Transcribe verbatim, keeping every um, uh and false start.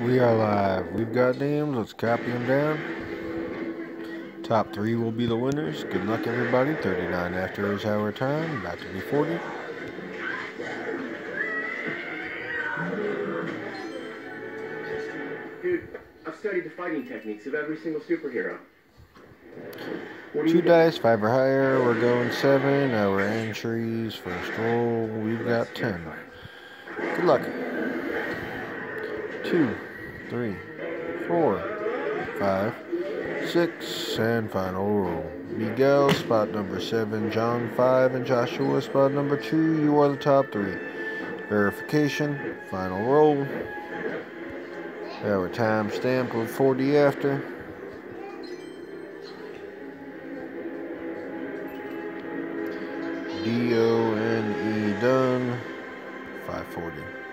We are live. We've got names. Let's copy them down. Top three will be the winners. Good luck, everybody. thirty-nine after is our time. About to be forty. Dude, I've studied the fighting techniques of every single superhero. Two dice, five or higher. We're going seven. Our entries, first roll. We've got ten. Good luck. Two, three, four, five, six, and final roll. Miguel, spot number seven. John, five, and Joshua, spot number two. You are the top three. Verification, final roll. Our time stamped with forty after. D O N E done. five forty.